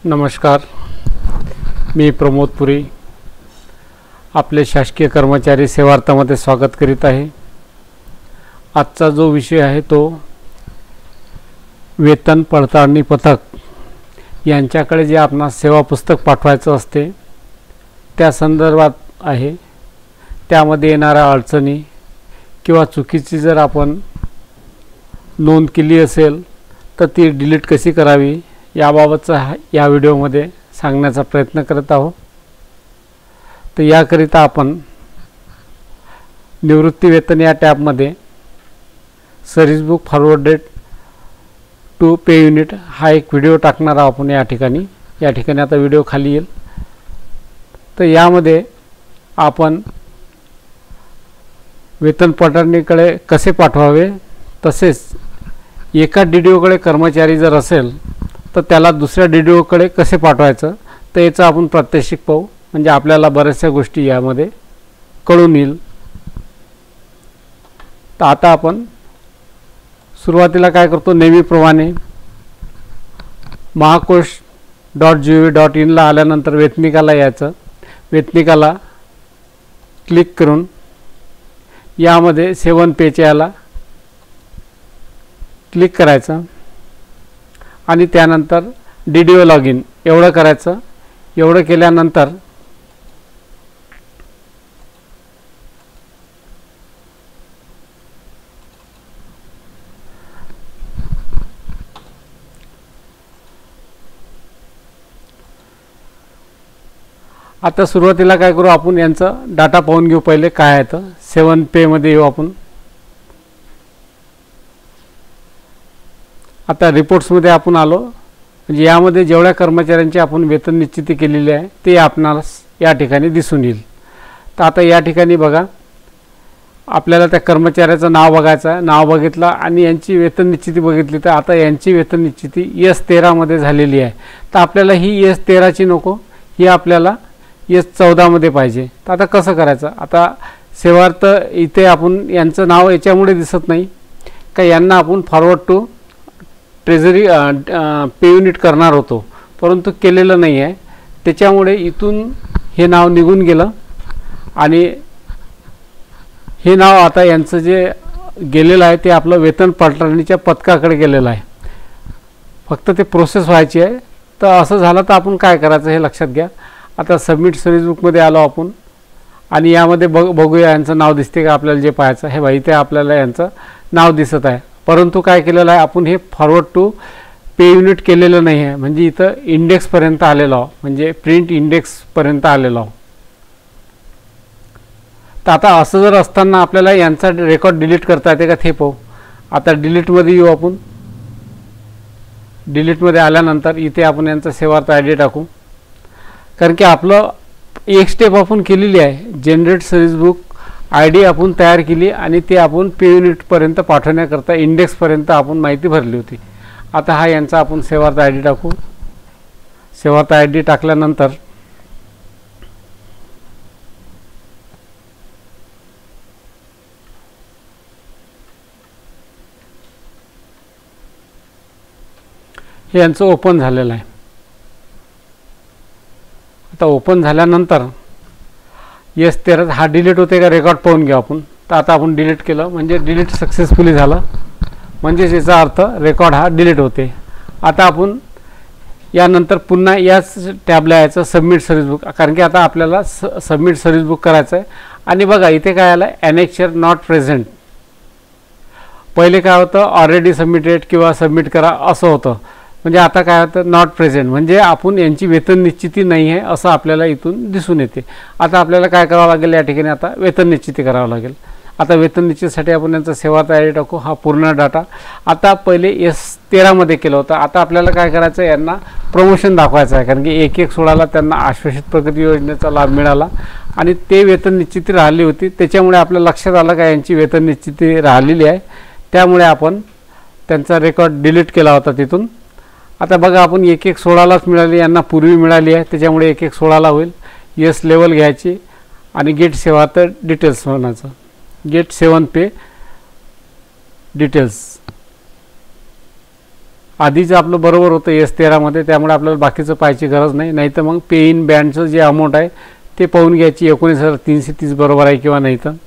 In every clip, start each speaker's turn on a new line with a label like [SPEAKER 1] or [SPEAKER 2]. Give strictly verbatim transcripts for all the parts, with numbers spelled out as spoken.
[SPEAKER 1] नमस्कार, मी प्रमोद पुरी आपले शासकीय कर्मचारी सेवार्थामध्ये स्वागत करीत आहे। आजचा जो विषय आहे तो वेतन पडताळणी पथक यांच्याकडे जे आपणास सेवा पुस्तक पाठवायचं असते त्या संदर्भात आहे। त्यामध्ये येणाऱ्या अडचणी किंवा चुकीची जर आपण नोंद केली असेल तर ती डिलीट कशी करावी याबाबतचा या व्हिडिओमध्ये सांगण्याचा प्रयत्न करत आहोत। तर याकरिता आपण निवृत्ती वेतन या टॅबमध्ये service book forwarded to pay unit हा एक व्हिडिओ टाकणार आहोत आपण या ठिकाणी या ठिकाणी आता व्हिडिओ खाली येईल। तर यामध्ये आपण वेतन पडताळणीकडे कसे पाठवावे, तसेच एका डीडीओकडे कर्मचारी जर असेल तर त्याला दुसऱ्या डीडीओकडे कसे पाठवायचं तर याचं आपण प्रात्यक्षिक पाहू, म्हणजे आपल्याला बऱ्याचशा गोष्टी यामध्ये कळून येईल। तर आता आपण सुरुवातीला काय करतो, नेहमीप्रमाणे Mahakosh dot G O V dot इनला आल्यानंतर वेतनिकाला यायचं। वेतनिकाला क्लिक करून यामध्ये सेवन पेच्या याला क्लिक करायचं आणि त्यानंतर D D O log in एवढं करायचं। एवढं केल्यानंतर आता सुरुवातीला काय करू, आपण यांचा डाटा पाहून घेऊ। पहिले काय आहे तर सेवन पे मध्ये येऊ आपण। आता रिपोर्ट्समध्ये आपण आलो, म्हणजे यामध्ये जेवढ्या कर्मचाऱ्यांची आपण वेतन निश्चिती केलेली आहे ते आपणास या ठिकाणी दिसून येईल। तर आता या ठिकाणी बघा, आपल्याला त्या कर्मचाऱ्याचं नाव बघायचं आहे। नाव बघितलं आणि यांची वेतन निश्चिती बघितली तर आता यांची वेतन निश्चिती एस तेरामध्ये झालेली आहे। तर आपल्याला ही एस तेराची नको, ही आपल्याला एस चौदामध्ये पाहिजे। तर आता कसं करायचं, आता सेवार्थ इथे आपण यांचं नाव याच्यामुळे दिसत नाही का, यांना आपण forward to treasury pay unit करणार होतो परंतु केलेलं नाही आहे, त्याच्यामुळे इथून हे नाव निघून गेलं आणि हे नाव आता यांचं जे गेलेलं आहे ते आपलं वेतन पडताळणीच्या पथकाकडे गेलेलं आहे। फक्त ते प्रोसेस व्हायची आहे। तर असं झालं तर आपण काय करायचं हे लक्षात घ्या। आता सबमिट सर्व्हिस बुकमध्ये आलो आपण आणि यामध्ये बघ बघूया यांचं नाव दिसते का आपल्याला, जे पाहायचं हे बाई ते आपल्याला यांचं नाव दिसत आहे, परंतु काय केलेलं आहे आपण हे फॉरवर्ड टू पे युनिट केलेलं नाही आहे, म्हणजे इथं इंडेक्सपर्यंत आलेलो आहो, म्हणजे प्रिंट इंडेक्सपर्यंत आलेलो आहो। तर आता असं जर असताना आपल्याला यांचा रेकॉर्ड डिलीट करता येते का ते पाहू। आता डिलीटमध्ये येऊ आपण। डिलीटमध्ये आल्यानंतर इथे आपण यांचा सेवार्थ आय डी टाकू, कारण की आपलं एक स्टेप आपण केलेली आहे। Generate service book I D आपण तयार केली आणि ते आपण पे युनिटपर्यंत पाठवण्याकरता इंडेक्सपर्यंत आपण माहिती भरली होती। आता हा यांचा आपण सेवार्थ आय डी टाकू। सेवार्थ आय डी टाकल्यानंतर हे यांचं ओपन झालेलं आहे। आता ओपन झाल्यानंतर येस तेरा हा डिलीट होते का रेकॉर्ड पाहून घेऊ आपण। तर आता आपण डिलीट केलं म्हणजे डिलीट सक्सेसफुली झालं, म्हणजेच याचा अर्थ रेकॉर्ड हा डिलीट होते। आता आपण यानंतर पुन्हा याच टॅबला यायचं सबमिट सर्व्हिस बुक, कारण की आता आपल्याला स सबमिट सर्व्हिस बुक करायचं आहे। आणि बघा इथे काय आलं, ॲनेक्चर नॉट प्रेझेंट। पहिले काय होतं, ऑलरेडी सबमिटेड किंवा सबमिट करा असं होतं, म्हणजे आता काय होतं नॉट प्रेझेंट, म्हणजे आपण यांची वेतन निश्चिती नाही आहे असं आपल्याला इथून दिसून येते। आता आपल्याला काय करावं लागेल, या ठिकाणी आता वेतन निश्चिती करावं लागेल। आता वेतन निश्चितीसाठी आपण यांचा सेवार्थ आय डी टाकू, हा पूर्ण डाटा। आता पहिले एस तेरामध्ये केलं होतं, आता आपल्याला काय करायचं आहे, यांना प्रमोशन दाखवायचं आहे, कारण की एक एक सोळाला त्यांना आश्वासित प्रगती योजनेचा लाभ मिळाला आणि ते वेतन निश्चिती राहिली होती, त्याच्यामुळे आपल्या लक्षात आलं का यांची वेतन निश्चिती राहिलेली आहे, त्यामुळे आपण त्यांचा रेकॉर्ड डिलीट केला होता तिथून। आता बघा आपण एक एक सोळालाच मिळाली, यांना पूर्वी मिळाली आहे, त्याच्यामुळे एक एक सोळाला होईल। यस लेवल घ्यायची आणि गेट सेवार्थ डिटेल्स म्हणायचं, गेट सेवन पे डिटेल्स। आधीच आपलं बरोबर होतं एस तेरामध्ये, त्यामुळे आपल्याला बाकीचं पाहायची गरज नाही. नाही तर मग पे इन बँडचं जे अमाऊंट आहे ते पाहून घ्यायची, एकोणीस हजार तीनशे तीस बरोबर आहे किंवा नाही. तर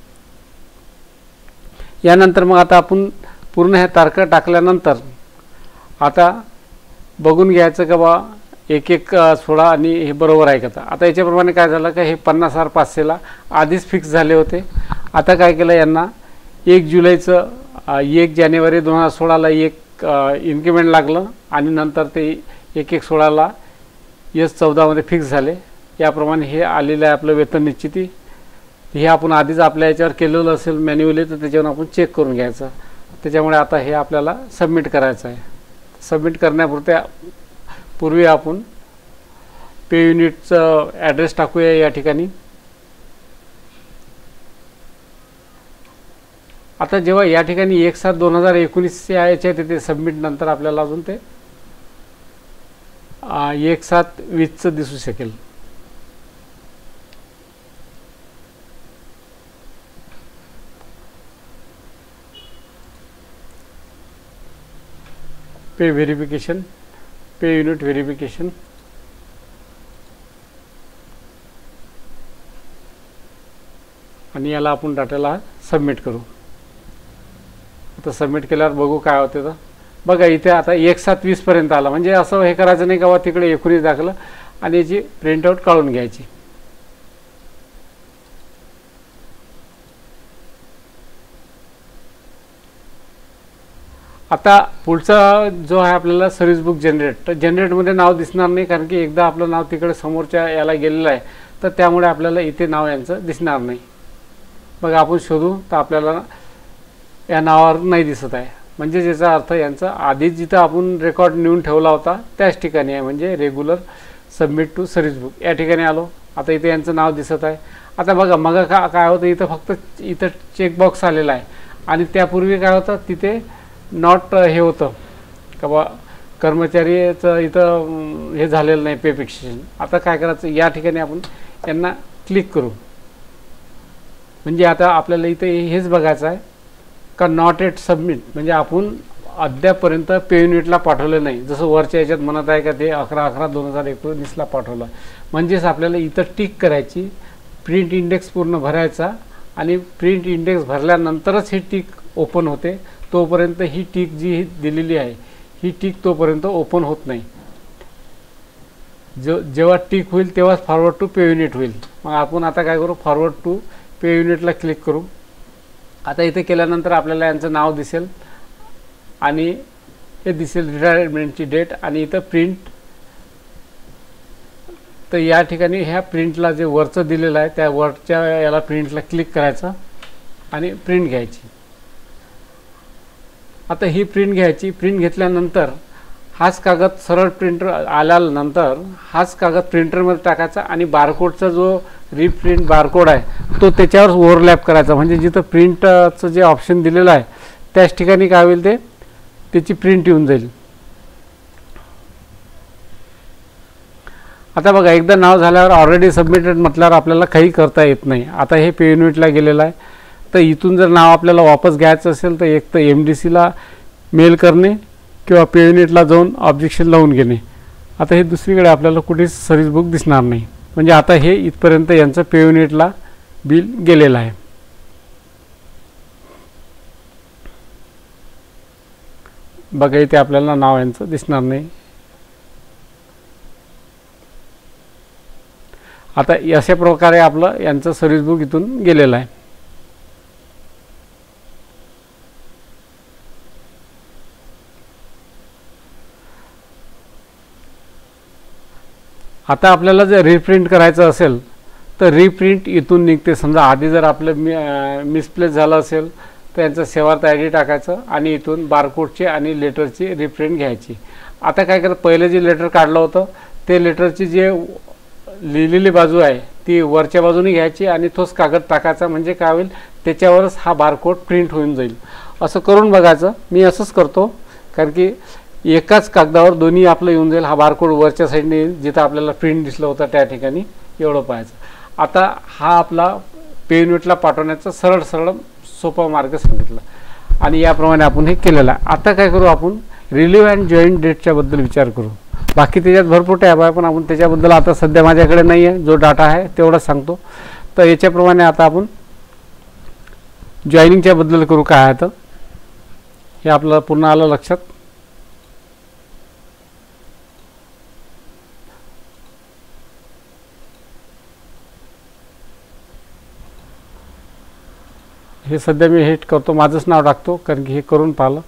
[SPEAKER 1] यानंतर मग आता आपण पूर्ण ह्या तारखा टाकल्यानंतर आता बघून घ्यायचं का बा एक एक सोळा आणि हे बरोबर आहे का. आता याच्याप्रमाणे काय झालं का हे पन्नास हजार पाचशेला आधीच फिक्स झाले होते. आता काय केलं यांना एक जुलैचं एक जानेवारी दोन हजार सोळाला एक इन्क्रिमेंट लागलं आणि नंतर ते एक एक सोळाला एस चौदामध्ये फिक्स झाले. याप्रमाणे हे आलेलं आहे आपलं वेतन निश्चिती. हे आपण आधीच आपल्या याच्यावर केलेलं असेल मॅन्युअली, तर त्याच्यावर आपण चेक करून घ्यायचं. त्याच्यामुळे आता हे आपल्याला सबमिट करायचं आहे. सबमिट करण्यापुरत्या पूर्वी आपण पे युनिटचं ॲड्रेस टाकूया या ठिकाणी. आता जेव्हा या ठिकाणी एक सात दोन हजार एकोणीसच्या याच्या तिथे सबमिट नंतर आपल्याला अजून ते एक सात वीसचं दिसू शकेल. Pay verification, pay unit verification. आणि याला आपण डाटाला सबमिट करू. आता सबमिट केल्यावर बघू काय होते. तर बघा इथे आता एक सात वीसपर्यंत आला. म्हणजे असं हे करायचं नाही का तिकडे एकोणीस दाखलं आणि याची प्रिंटआउट काढून घ्यायची. आता पुढचा जो आहे आपल्याला सर्व्हिस बुक जनरेट, तर जनरेटमध्ये नाव दिसणार नाही कारण की एकदा आपलं नाव तिकडे समोरच्या याला गेलेलं आहे, तर त्यामुळे आपल्याला इथे नाव यांचं दिसणार नाही. बघा आपण शोधू तर आपल्याला या नावावर नाही दिसत आहे. म्हणजे ज्याचा अर्थ यांचा आधीच जिथं आपण रेकॉर्ड नेऊन ठेवला होता त्याच ठिकाणी आहे, म्हणजे regular submit to service book या ठिकाणी आलो. आता इथे यांचं नाव दिसत आहे. आता बघा मग का काय होतं इथं फक्त इथं चेकबॉक्स आलेला आहे आणि त्यापूर्वी काय होतं तिथे नॉट हे होतं का बा कर्मचारीचं इथं हे झालेलं नाही पे फिक्सेशन. आता काय करायचं या ठिकाणी आपण यांना क्लिक करू. म्हणजे आता आपल्याला इथे हेच बघायचं आहे का नॉट एट सबमिट, म्हणजे आपण अद्यापर्यंत पे युनिटला पाठवलं नाही. जसं वरच्या याच्यात म्हणत आहे का ते अकरा अकरा दोन हजार एकोणीसला पाठवलं. म्हणजेच आपल्याला इथं टिक करायची, प्रिंट इंडेक्स पूर्ण भरायचा आणि प्रिंट इंडेक्स भरल्यानंतरच ही टिक ओपन होते. तोपर्यंत ही टिक जी दिलेली आहे ही टिक तोपर्यंत ओपन होत नाही. जो जेव्हा टिक होईल तेव्हाच फॉरवर्ड टू पे युनिट होईल. मग आपण आता काय करू, फॉरवर्ड टू पे युनिटला क्लिक करू. आता इथे केल्यानंतर आपल्याला यांचं नाव दिसेल आणि हे दिसेल रिटायरमेंटची डेट आणि इथं प्रिंट. तर या ठिकाणी ह्या प्रिंटला जे वरचं दिलेलं आहे त्या वरच्या याला प्रिंटला क्लिक करायचं आणि प्रिंट घ्यायची. आता ही प्रिंट घ्यायची. प्रिंट घेतल्यानंतर हाच कागद सरळ प्रिंटर आल्यानंतर हाच कागद प्रिंटरमध्ये टाकायचा आणि बारकोडचा जो रिप्रिंट बारकोड आहे तो त्याच्यावर ओव्हरलॅप करायचा. म्हणजे जिथं प्रिंटचं जे ऑप्शन दिलेलं आहे त्याच ठिकाणी काय होईल ते त्याची प्रिंट येऊन जाईल. आता बघा एकदा नाव झाल्यावर ऑलरेडी सबमिटेड म्हटल्यावर आपल्याला काही करता येत नाही. आता हे पे युनिटला गेलेलं आहे. तर इथून जर नाव आपल्याला वापस घ्यायचं असेल तर एक तर एम डी सीला मेल करणे किंवा पे युनिटला जाऊन ऑब्जेक्शन लावून घेणे. आता हे दुसरीकडे आपल्याला कुठेच सर्व्हिस बुक दिसणार नाही. म्हणजे आता हे इथपर्यंत यांचं पे युनिटला बिल गेलेलं आहे. बघा इथे आपल्याला नाव यांचं दिसणार नाही. आता अशा प्रकारे आपलं यांचं सर्व्हिस बुक इथून गेलेलं आहे. आता आपल्याला जर रिप्रिंट करायचं असेल तर रिप्रिंट इथून निघते. समजा आधी जर आपलं मि मिसप्लेस झालं असेल तर यांचं सेवार्थ आय डी टाकायचं आणि इथून बारकोडचे आणि लेटरची रिप्रिंट घ्यायची. आता काय करत पहिलं जे लेटर काढलं होतं ते लेटरची जे लिहिलेली बाजू आहे ती वरच्या बाजूने घ्यायची आणि तोच कागद टाकायचा. म्हणजे काय होईल त्याच्यावरच हा बारकोड प्रिंट होऊन जाईल. असं करून बघायचं. मी असंच करतो कारण की एकाच कागदावर दोन्ही आपलं येऊन जाईल. हा बारकोड वरच्या साईडने येईल जिथं आपल्याला प्रिंट दिसलं होतं त्या ठिकाणी. एवढं पाहायचं. आता हा आपला पे युनिटला पाठवण्याचा सरळ सरळ सोपा मार्ग सांगितला आणि याप्रमाणे आपण हे केलेलं आहे. आता काय करू आपण रिलीव्ह अँड जॉईन डेटच्याबद्दल विचार करू. बाकी त्याच्यात भरपूर टॅब आहे, पण आपण त्याच्याबद्दल आता सध्या माझ्याकडे नाही आहे. जो डाटा आहे तेवढाच सांगतो. तर याच्याप्रमाणे आता आपण जॉईनिंगच्या बद्दल करू. काय आहे तर हे आपल्याला पूर्ण आलं लक्षात. हे सध्या मी हिट करतो, माझंच नाव टाकतो, कारण की हे करून पाहिलं.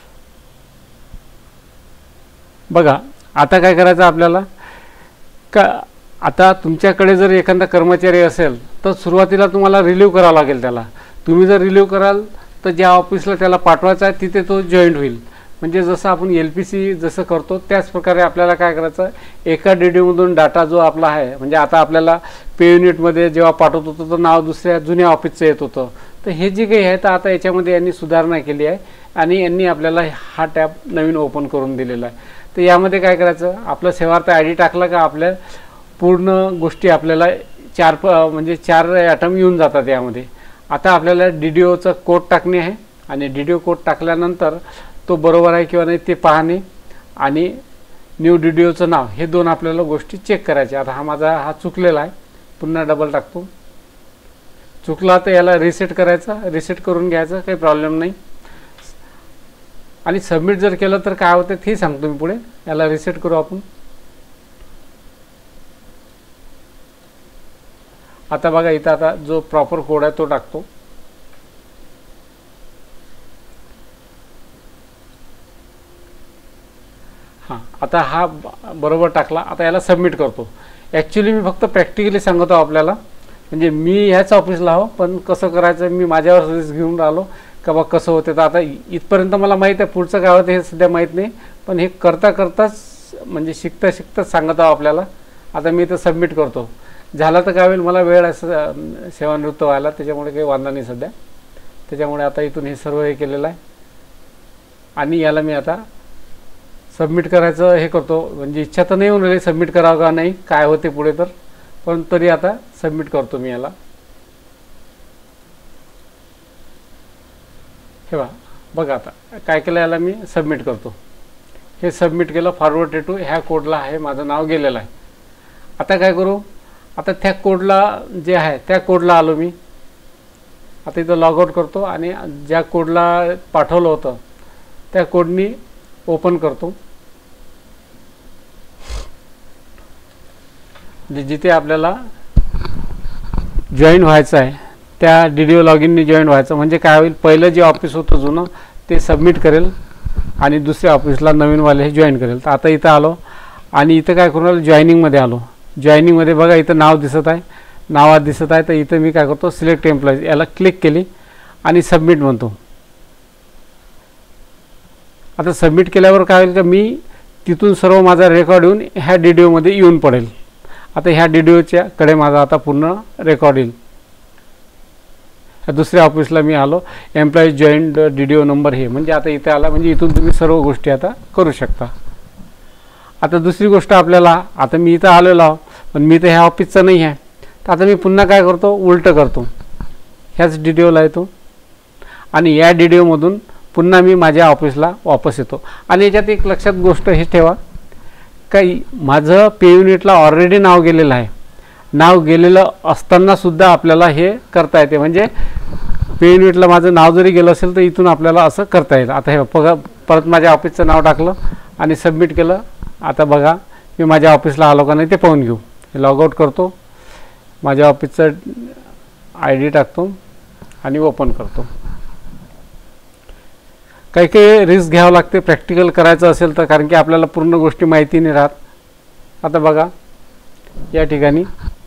[SPEAKER 1] बघा आता काय करायचं आपल्याला, का आता तुमच्याकडे जर एखादा कर्मचारी असेल तर सुरुवातीला तुम्हाला रिलीव्ह करावं लागेल त्याला. तुम्ही जर रिलीव्ह कराल तर ज्या ऑफिसला त्याला पाठवायचा आहे तिथे तो जॉईंट होईल. म्हणजे जसं आपण एल पी सी जसं करतो त्याच प्रकारे आपल्याला काय करायचं, एका डी डीमधून डाटा जो आपला आहे, म्हणजे आता आपल्याला पे युनिटमध्ये जेव्हा पाठवत होतो तर नाव दुसऱ्या जुन्या ऑफिसचं येत होतं. तर हे जे काही आहे तर आता याच्यामध्ये यांनी सुधारणा केली आहे आणि यांनी आपल्याला हा टॅब नवीन ओपन करून दिलेला आहे. तर यामध्ये काय करायचं, आपलं सेवार्थ आय डी टाकला का आपल्या पूर्ण गोष्टी आपल्याला चार प म्हणजे चार ॲटम येऊन जातात यामध्ये. आता आपल्याला डी डी ओचं कोड टाकणे आहे आणि डी डी ओ कोड टाकल्यानंतर तो बरोबर आहे किंवा नाही ते पाहणे आणि न्यू डी डी ओचं नाव, हे दोन आपल्याला गोष्टी चेक करायच्या. आता हा माझा हा चुकलेला आहे, पुन्हा डबल टाकतो. चुकला तर याला रिसेट करायचा, रिसेट करून घ्यायचं, काही प्रॉब्लेम नाही. आणि सबमिट जर केलं तर काय होतं ते सांगतो मी पुढे. याला रिसेट करू आपण. आता बघा इथं आता जो प्रॉपर कोड आहे तो टाकतो. हां आता हा बरोबर टाकला. आता याला सबमिट करतो. ॲक्च्युली मी फक्त प्रॅक्टिकली सांगतो आपल्याला, म्हणजे मी ह्याच ऑफिसला आहो पण कसं करायचं मी माझ्यावर रिस्क घेऊन राहिलो का बा कसं होते. तर आता इथपर्यंत मला माहीत आहे, पुढचं काय होतं हे सध्या माहीत नाही, पण हे करता करताच म्हणजे शिकता शिकताच सांगत आहो आपल्याला. आता मी इथं सबमिट करतो. झालं तर काय होईल, मला वेळ असं सेवानिवृत्त व्हायला, त्याच्यामुळे काही वांधा नाही सध्या. त्याच्यामुळे आता इथून हे सर्व हे केलेलं आहे आणि याला मी आता सबमिट करायचं हे करतो. म्हणजे इच्छा तर नाही होऊन राहिली सबमिट करावं का नाही, काय होते पुढे तर, पण तरी आता सबमिट करतो मी याला. हे बघा बघा आता काय केलं, याला मी सबमिट करतो. हे सबमिट केलं, फॉरवर्ड टू ह्या कोडला आहे माझं नाव गेलेलं आहे. आता काय करू, आता त्या कोडला जे आहे त्या कोडला आलो मी. आता इथं लॉग आउट करतो आणि ज्या कोडला पाठवलं होतं त्या कोडनी ओपन करतो. जिथे आपल्याला जॉईन व्हायचं आहे त्या डी डी ओ लॉग इननी जॉईन व्हायचं. म्हणजे काय होईल, पहिलं जे ऑफिस होतं जुनं ते सबमिट करेल आणि दुसऱ्या ऑफिसला नवीनवाले हे जॉईन करेल. तर आता इथं आलो आणि इथं काय करू राहिलो, जॉईनिंगमध्ये आलो. जॉईनिंगमध्ये बघा इथं नाव दिसत आहे, नावात दिसत आहे. तर इथं मी काय करतो, सिलेक्ट एम्प्लॉईज याला क्लिक केली आणि सबमिट म्हणतो. आता सबमिट केल्यावर काय होईल का, मी तिथून सर्व माझा रेकॉर्ड येऊन ह्या डी डी ओमध्ये येऊन पडेल. आता ह्या डी डी ओच्या कडे माझा आता पूर्ण रेकॉर्ड येईल. दुसऱ्या ऑफिसला मी आलो, employees joined D D O number हे, म्हणजे आता इथे आला, म्हणजे इथून तुम्ही सर्व गोष्टी आता करू शकता. आता दुसरी गोष्ट आपल्याला, आता मी इथं आलेलो आहो पण मी तर ह्या ऑफिसचा नाही आहे. तर आता मी पुन्हा काय करतो, उलटं करतो, ह्याच डी डी ओला येतो आणि या डी डी ओमधून पुन्हा मी माझ्या ऑफिसला वापस येतो. आणि याच्यात एक लक्षात गोष्ट हे ठेवा, काही माझं पे युनिटला ऑलरेडी नाव गेलेलं आहे. नाव गेलेलं असतानासुद्धा आपल्याला हे करता येते. म्हणजे पे युनिटला माझं नाव जरी गेलं असेल तर इथून आपल्याला असं करता येईल. आता हे बघा, परत माझ्या ऑफिसचं नाव टाकलं आणि सबमिट केलं. आता बघा मी माझ्या ऑफिसला आलो का नाही ते पाहून घेऊ. लॉग आउट करतो, माझ्या ऑफिसचं आय डी टाकतो आणि ओपन करतो. काही काही रिस्क घ्यावं लागते प्रॅक्टिकल करायचं असेल तर, कारण की आपल्याला पूर्ण गोष्टी माहिती नाही राहत. आता बघा या ठिकाणी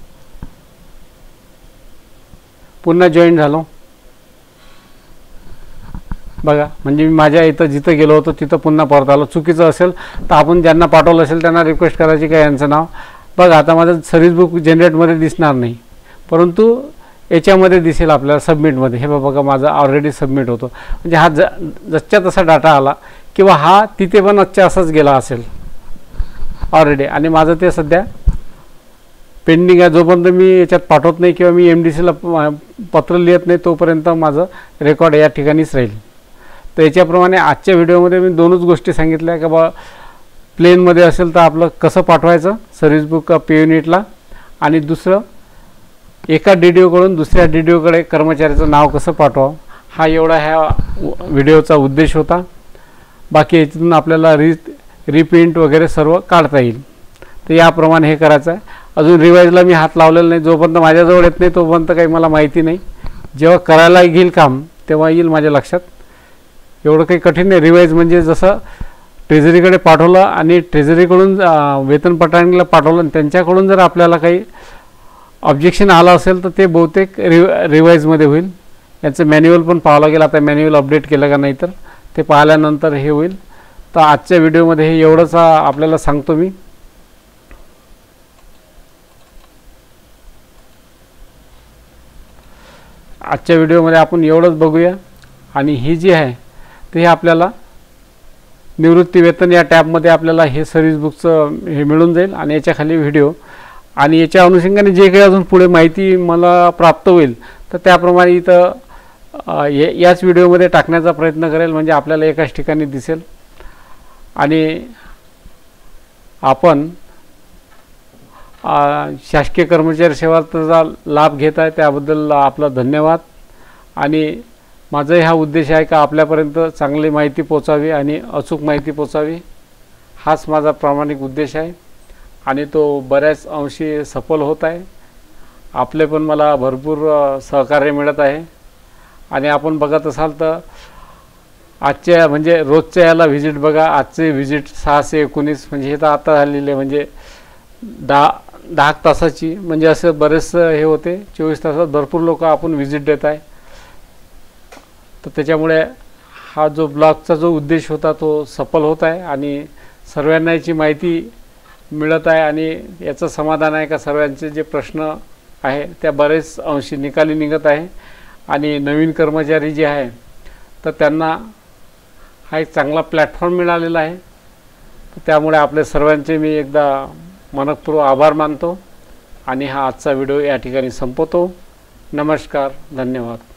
[SPEAKER 1] पुन्हा जॉईन झालो. बघा म्हणजे मी माझ्या इथं जिथं गेलो होतो तिथं पुन्हा परत आलो. चुकीचं असेल तर आपण ज्यांना पाठवलं असेल त्यांना रिक्वेस्ट करायची काय यांचं नाव. बघा आता माझं सर्व्हिस बुक जनरेटमध्ये दिसणार नाही, परंतु याच्यामध्ये दिसेल आपल्याला सबमिटमध्ये. हे बघा माझं ऑलरेडी सबमिट होतो. म्हणजे हा ज जसच्या तसा डाटा आला किंवा हा तिथे पण आजच्या असाच गेला असेल ऑलरेडी. आणि माझं ते सध्या पेंडिंग आहे. जोपर्यंत मी याच्यात पाठवत नाही किंवा मी एम डी सीला पत्र लिहित नाही तोपर्यंत माझं रेकॉर्ड या ठिकाणीच राहील. तर याच्याप्रमाणे आजच्या व्हिडिओमध्ये मी दोनच गोष्टी सांगितल्या की बा प्लेनमध्ये असेल तर आपलं कसं पाठवायचं सर्व्हिस बुक पे युनिटला, आणि दुसरं एका डी डी ओकडून दुसऱ्या डी डी ओकडे कर्मचाऱ्याचं नाव कसं पाठवावं, हा एवढा ह्या व्हिडिओचा उद्देश होता. बाकी याच्यातून आपल्याला री रिप्रिंट वगैरे सर्व काढता येईल. तर याप्रमाणे हे करायचं आहे. अजून रिवाईजला मी हात लावलेला नाही, जोपर्यंत माझ्याजवळ येत नाही तोपर्यंत काही मला माहिती नाही. जेव्हा करायला घेईल काम तेव्हा येईल माझ्या लक्षात. एवढं काही कठीण नाही. रिवाईज म्हणजे जसं ट्रेझरीकडे पाठवलं आणि ट्रेझरीकडून वेतन पटांगला पाठवलं आणि त्यांच्याकडून जर आपल्याला काही ऑब्जेक्शन आलं असेल तर ते बहुतेक रि रिवाईजमध्ये होईल. याचं मॅन्युअल पण पाहावं लागेल. आता मॅन्युअल अपडेट केलं का नाही तर ते पाहिल्यानंतर हे होईल. तर आजच्या व्हिडिओमध्ये हे एवढंच आपल्याला सांगतो मी. आजच्या व्हिडिओमध्ये आपण एवढंच बघूया. आणि ही जी आहे ते आपल्याला निवृत्ती वेतन या टॅबमध्ये आपल्याला हे सर्व्हिस बुकचं हे मिळून जाईल आणि याच्या खाली व्हिडिओ, आणि याच्या अनुषंगाने जे काही अजून पुढे माहिती मला प्राप्त होईल तर त्याप्रमाणे इथं याच व्हिडिओमध्ये टाकण्याचा प्रयत्न करेल, म्हणजे आपल्याला एकाच ठिकाणी दिसेल. आणि आपण शासकीय कर्मचारी सेवाचा लाभ घेत आहे त्याबद्दल आपला धन्यवाद. आणि माझा हा उद्देश आहे का आपल्यापर्यंत चांगली माहिती पोचावी आणि अचूक माहिती पोचावी, हाच माझा प्रामाणिक उद्देश आहे. आणि तो बऱ्याच अंशी सफल होत आहे. आपले पण मला भरपूर सहकार्य मिळत आहे. आणि आपण बघत असाल तर आजच्या म्हणजे रोजच्या याला व्हिजिट बघा. आजचे व्हिजिट सहाशे एकोणीस म्हणजे हे तर आता झालेले म्हणजे दहा दहा तासाची, म्हणजे असं बरेच हे होते. चोवीस तासात भरपूर लोक आपण व्हिजिट देत आहे. तर त्याच्यामुळे हा जो ब्लॉगचा जो उद्देश होता तो सफल होत आहे आणि सर्वांना याची माहिती मिळत आहे. आणि याचं समाधान आहे का सर्वांचे जे प्रश्न आहे त्या बरेच अंशी निकाली निघत आहे. आणि नवीन कर्मचारी जे आहे तर त्यांना हा एक चांगला प्लॅटफॉर्म मिळालेला आहे. त्यामुळे आपल्या सर्वांचे मी एकदा मनपूर्वक आभार मानतो आणि हा आजचा व्हिडिओ या ठिकाणी संपवतो. नमस्कार, धन्यवाद.